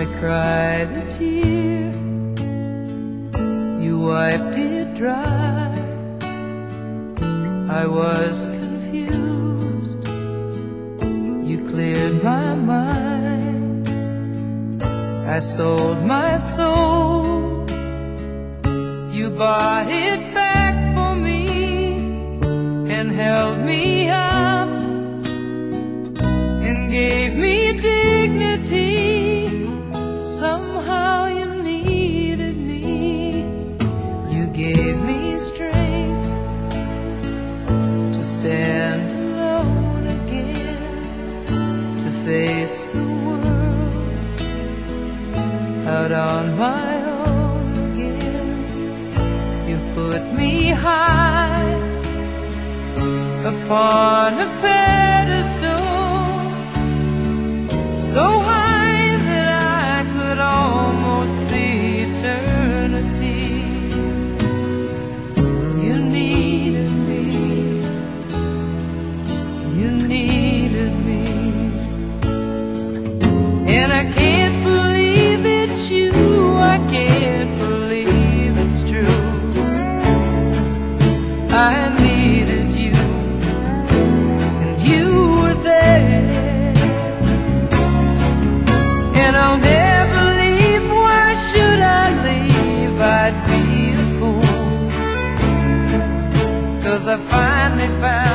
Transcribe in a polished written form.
I cried a tear, you wiped it dry. I was confused, you cleared my mind. I sold my soul, you bought it back for me and held me up and gave me dignity. Somehow you needed me, you gave me strength to stand alone again, to face the world out on my own again. You put me high upon a pedestal, so high that I could almost see eternity. You needed me, you needed me, and I can't believe it's you, I can't believe it's true. I needed you, and you were there, and I'll never leave. Why should I leave? I'd be a fool, 'cause I finally found